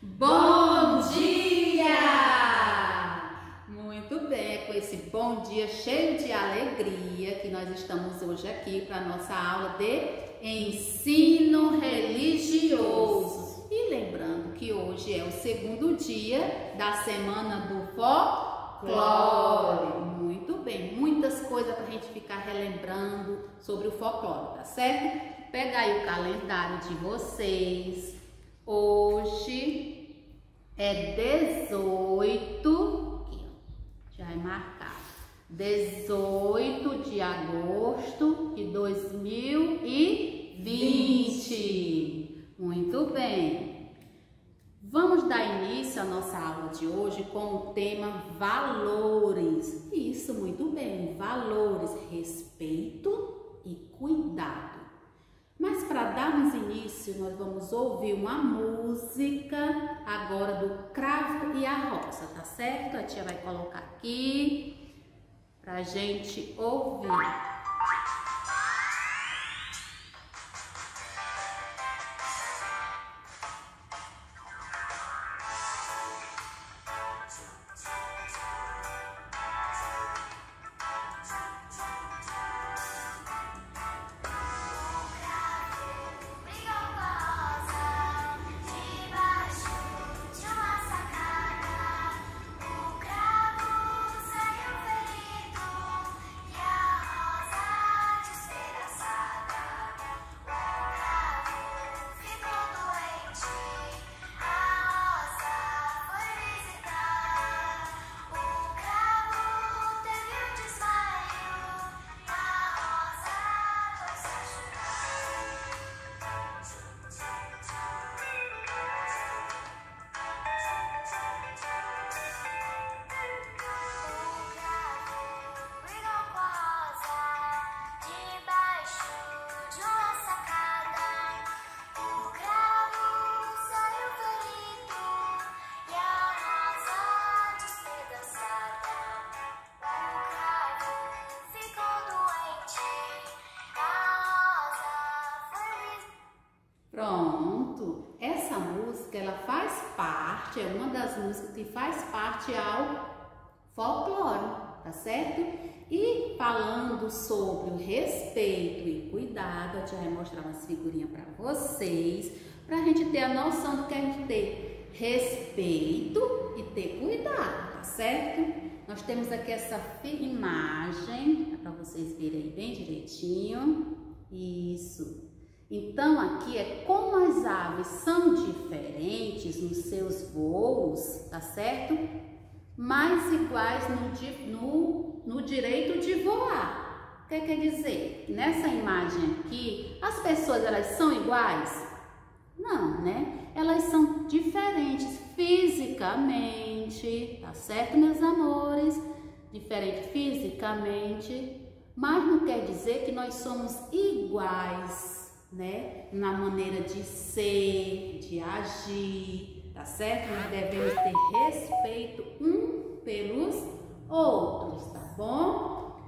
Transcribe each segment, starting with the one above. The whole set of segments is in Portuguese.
Bom dia! Muito bem, é com esse bom dia cheio de alegria que nós estamos hoje aqui para a nossa aula de ensino religioso. E lembrando que hoje é o segundo dia da semana do folclore. Muito bem, muitas coisas para a gente ficar relembrando sobre o folclore, tá certo? Pega aí o calendário de vocês. Hoje é 18, aqui, ó, já é marcado, 18 de agosto de 2020. Muito bem. Vamos dar início à nossa aula de hoje com o tema valores. Isso, muito bem, valores, respeito e cuidado. Mas para darmos início, nós vamos ouvir uma música agora do Cravo e a Rosa, tá certo? A tia vai colocar aqui pra gente ouvir. Pronto, essa música ela faz parte, é uma das músicas que faz parte ao folclore, tá certo? E falando sobre o respeito e cuidado, eu já vou mostrar umas figurinhas para vocês, para a gente ter a noção do que é a gente ter respeito e ter cuidado, tá certo? Nós temos aqui essa imagem, para vocês verem aí bem direitinho, isso. Então, aqui é como as aves são diferentes nos seus voos, tá certo? Mas iguais no direito de voar. O que quer dizer? Nessa imagem aqui, as pessoas elas são iguais? Não, né? Elas são diferentes fisicamente, tá certo, meus amores? Diferente fisicamente, mas não quer dizer que nós somos iguais, né? Na maneira de ser, de agir, tá certo? Nós devemos ter respeito um pelos outros, tá bom?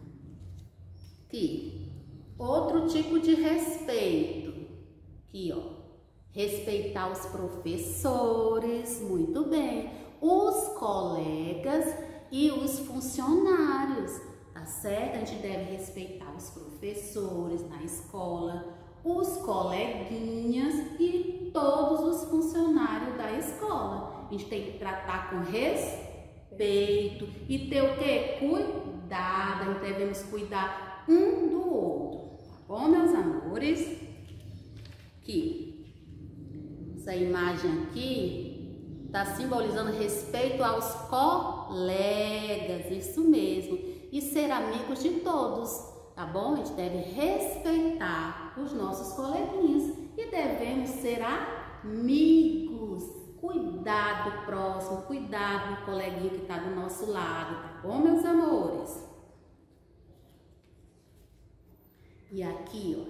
Aqui, outro tipo de respeito, aqui ó, respeitar os professores, muito bem, os colegas e os funcionários, tá certo? A gente deve respeitar os professores na escola, os coleguinhas e todos os funcionários da escola. A gente tem que tratar com respeito e ter o quê? Cuidado, a gente devemos cuidar um do outro, tá bom, meus amores? Aqui, essa imagem aqui está simbolizando respeito aos colegas, isso mesmo, e ser amigos de todos. Tá bom? A gente deve respeitar os nossos coleguinhas e devemos ser amigos. Cuidado do próximo, cuidado do coleguinha que está do nosso lado, tá bom, meus amores? E aqui, ó,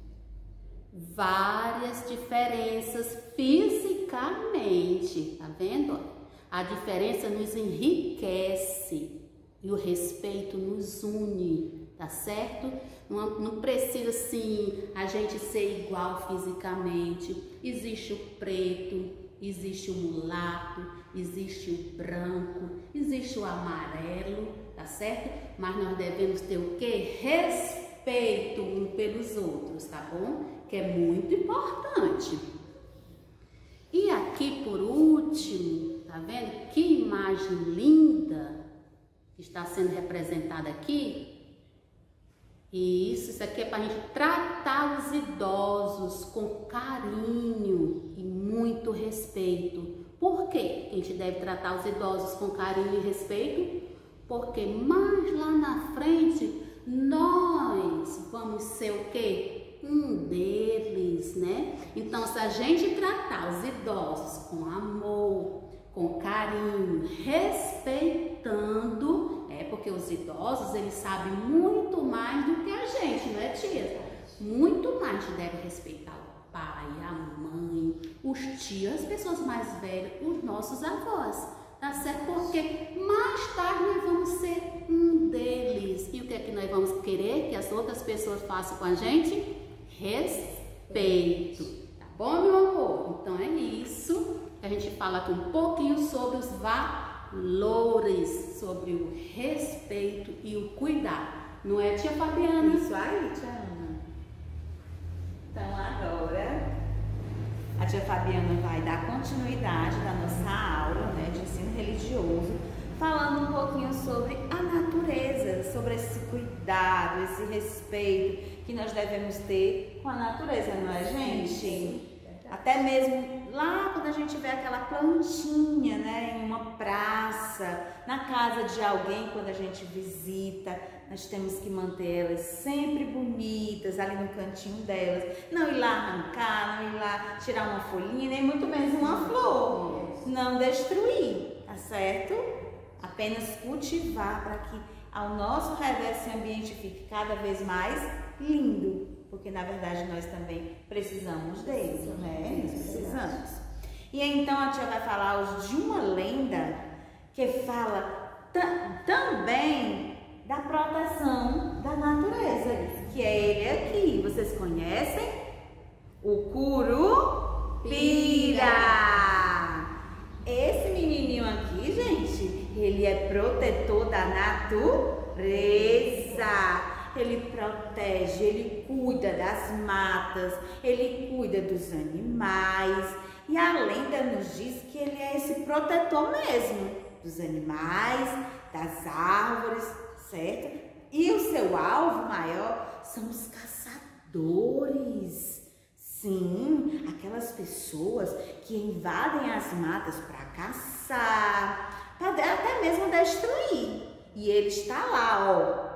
várias diferenças fisicamente, tá vendo? A diferença nos enriquece e o respeito nos une. Tá certo? Não precisa assim a gente ser igual fisicamente. Existe o preto, existe o mulato, existe o branco, existe o amarelo, tá certo? Mas nós devemos ter o quê? Respeito uns pelos outros, tá bom? Que é muito importante. E aqui por último, tá vendo? Que imagem linda que está sendo representada aqui. E isso aqui é para a gente tratar os idosos com carinho e muito respeito. Por que a gente deve tratar os idosos com carinho e respeito? Porque mais lá na frente nós vamos ser o quê? Um deles, né? Então, se a gente tratar os idosos com amor, com carinho, respeitando, porque os idosos, eles sabem muito mais do que a gente, não é, tia? Muito mais. A gente deve respeitar o pai, a mãe, os tios, as pessoas mais velhas, os nossos avós, tá certo? Porque mais tarde nós vamos ser um deles. E o que é que nós vamos querer que as outras pessoas façam com a gente? Respeito. Tá bom, meu amor? Então é isso. A gente fala aqui um pouquinho sobre os valores, sobre o respeito e o cuidado. Não é, tia Fabiana? Isso aí, tia Ana. Então agora a tia Fabiana vai dar continuidade da nossa aula, né, de ensino religioso, falando um pouquinho sobre a natureza, sobre esse cuidado, esse respeito que nós devemos ter com a natureza, não é, gente? Sim. Até mesmo lá quando a gente vê aquela plantinha, né, em uma praça, na casa de alguém, quando a gente visita, nós temos que manter elas sempre bonitas, ali no cantinho delas. Não ir lá arrancar, não ir lá tirar uma folhinha, nem muito menos uma flor. Não destruir, tá certo? Apenas cultivar para que ao nosso redor esse ambiente fique cada vez mais lindo. Porque na verdade nós também precisamos deles, né? Nós precisamos. E então a tia vai falar hoje de uma lenda que fala também da proteção da natureza, que é ele aqui. Vocês conhecem? O Curupira. Esse menininho aqui, gente, ele é protetor da natureza. Ele protege, ele cuida das matas, ele cuida dos animais. E a lenda nos diz que ele é esse protetor mesmo, dos animais, das árvores, certo? E o seu alvo maior são os caçadores. Sim, aquelas pessoas que invadem as matas para caçar, para até mesmo destruir. E ele está lá, ó,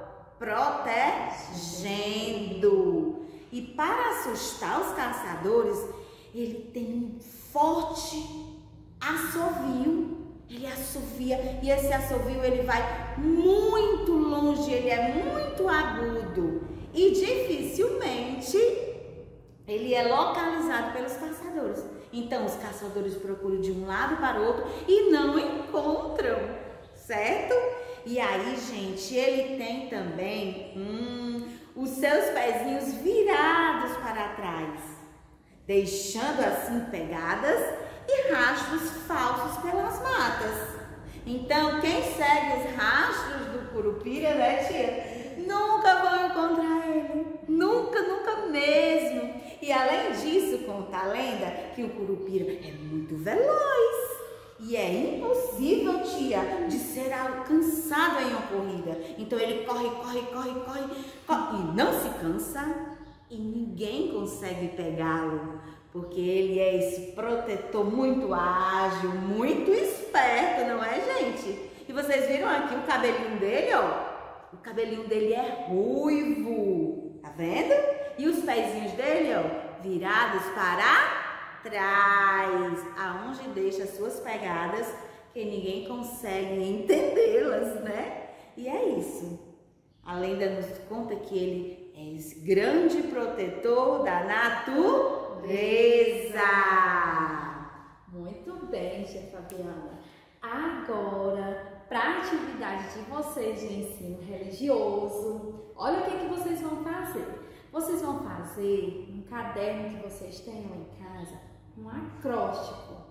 protegendo. E para assustar os caçadores, ele tem um forte assovio. Ele assovia, e esse assovio ele vai muito longe, ele é muito agudo e dificilmente ele é localizado pelos caçadores. Então os caçadores procuram de um lado para o outro e não encontram, certo? E aí, gente, ele tem também os seus pezinhos virados para trás, deixando assim pegadas e rastros falsos pelas matas. Então, quem segue os rastros do Curupira, né, tia? Nunca vão encontrar ele. Nunca, nunca mesmo. E além disso, conta a lenda que o Curupira é muito veloz. E é impossível, tia, de ser alcançado em uma corrida. Então ele corre e não se cansa e ninguém consegue pegá-lo, porque ele é esse protetor muito ágil, muito esperto, não é, gente? E vocês viram aqui o cabelinho dele, ó? O cabelinho dele é ruivo, tá vendo? E os pezinhos dele, ó, virados para trás, aonde deixa as suas pegadas, que ninguém consegue entendê-las, né? E é isso. A lenda nos conta que ele é esse grande protetor da natureza. Muito bem, tia Fabiana. Agora, para a atividade de vocês de ensino religioso, olha o que vocês vão fazer. Vocês vão fazer um caderno que vocês tenham em casa, um acróstico,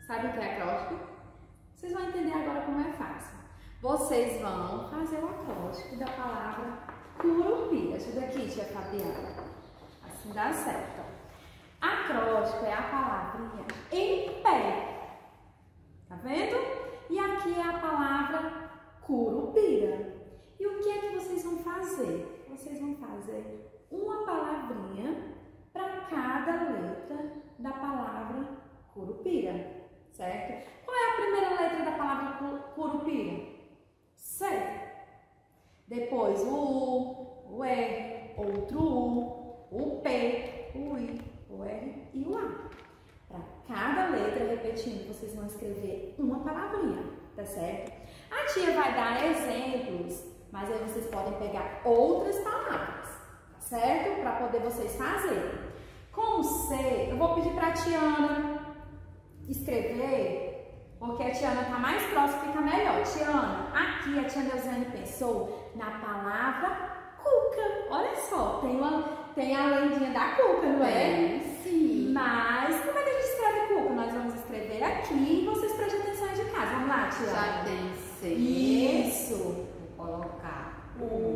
Sabe o que é acróstico? Vocês vão entender agora como é fácil. Vocês vão fazer o acróstico da palavra Curupira. Ajuda aqui, tia Fabiana. Assim dá certo. Acróstico é a palavrinha em pé. Tá vendo? E aqui é a palavra Curupira. E o que é que vocês vão fazer? Vocês vão fazer uma palavrinha para cada letra da palavra Curupira, certo? Qual é a primeira letra da palavra Curupira? C. Depois o U, o R, outro U, o P, o I, o R e o A. Para cada letra, repetindo, vocês vão escrever uma palavrinha, tá certo? A tia vai dar exemplos, mas aí vocês podem pegar outras palavras, certo? Para poder vocês fazerem. Com o C, eu vou pedir para a Tiana escrever, porque a Tiana está mais próxima, fica melhor. Tiana, aqui a tia Neuziane pensou na palavra cuca. Olha só, tem a lendinha da cuca, não é? Sim. Mas como é que a gente escreve cuca? Nós vamos escrever aqui e vocês prestem atenção de casa. Vamos lá, Tiana. Já tem C. Isso. Vou colocar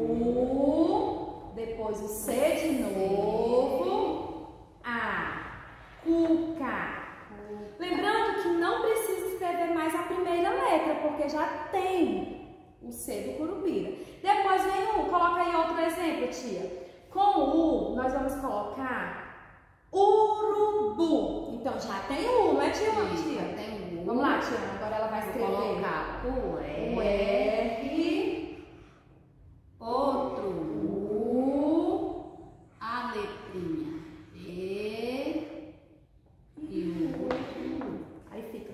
U, depois o C de novo, A, cuca. Lembrando que não precisa escrever mais a primeira letra, porque já tem o C do Curupira. Depois vem o U, coloca aí outro exemplo, tia. Com o U, nós vamos colocar urubu. Então já tem o U, não é, tia? Já tem U. Vamos lá, tia, agora ela vai escrever. Vou colocar o R, outro U, a letrinha E e o aí fica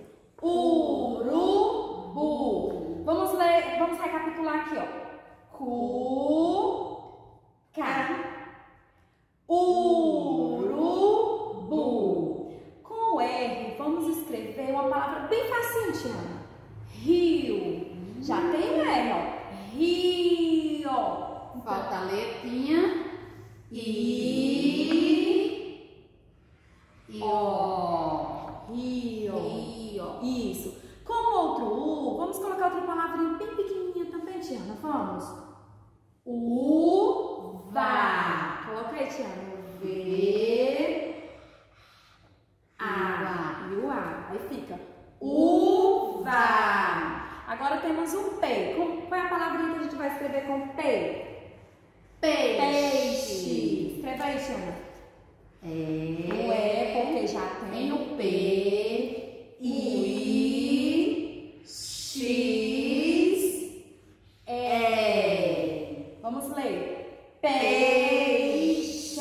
urubu. Vamos ler, vamos recapitular aqui, ó. Cuca, urubu. Com o R, vamos escrever uma palavra bem facinho, Tiana. Rio. Já tem o R, ó. Rio. falta a letrinha ó. Rio. Isso. Com outro U, vamos colocar outra palavrinha bem pequenininha também, Tiana. Vamos. Uva. Coloca aí, Tiana. V, A. E o A. Aí fica uva. Agora temos o P. Qual é a palavrinha que a gente vai escrever com P? Peixe. Escreva aí, Tiana. O E, porque já tem o P, I, X, E. Vamos ler. Peixe.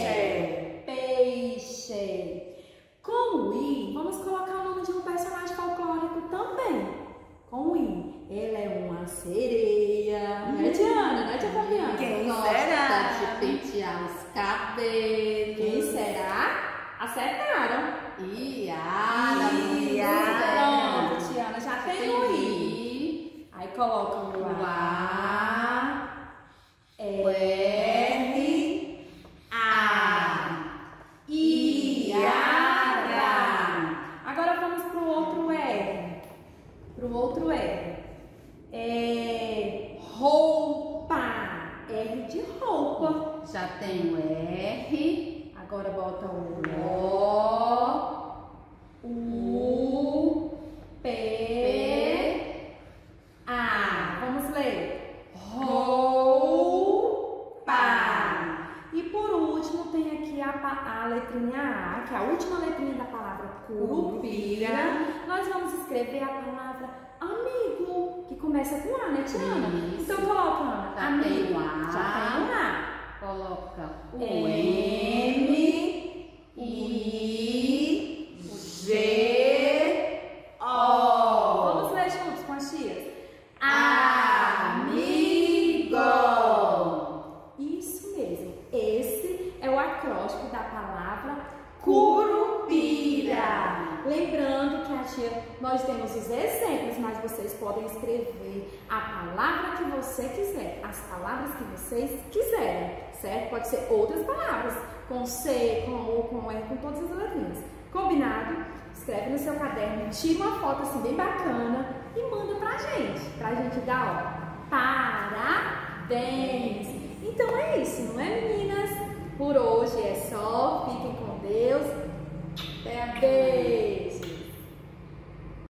Peixe. Com o I, vamos colocar o nome de um personagem folclórico também. Com o I. Ela é uma sereia. Não é, Diana? Não é, tia Fabiana? Quem gosta será? de pentear os cabelos. Quem será? Acertaram. Iara. Pronto, Tiana, já tem o I. Aí coloca o A, O R, A. Iara. Agora vamos para o outro R. Para o outro R. Roupa. R de roupa. Já tem o R. Agora bota o O. U, P, A. Vamos ler. Roupa. E por último tem aqui a letrinha A, que é a última letrinha da palavra Curupira. Nós vamos escrever a palavra amigo, que começa com A, né, Tiana? Isso. Então coloca, Ana. Já Amigo. tem o A. Já tem o A. Coloca o M, I, G, O. Vamos ler juntos com as tias. Amigo. Isso mesmo. Esse é o acróstico da palavra Curupira. Lembrando que a tia, nós temos os exemplos, mas vocês podem escrever a palavra que você quiser, as palavras que vocês quiserem, certo? Pode ser outras palavras, com C, com U, com R, com todas as letrinhas. Combinado? Escreve escreve no seu caderno, tira uma foto assim bem bacana e manda pra gente dar, ó, parabéns! Então é isso, não é, meninas? Por hoje é só, fiquem com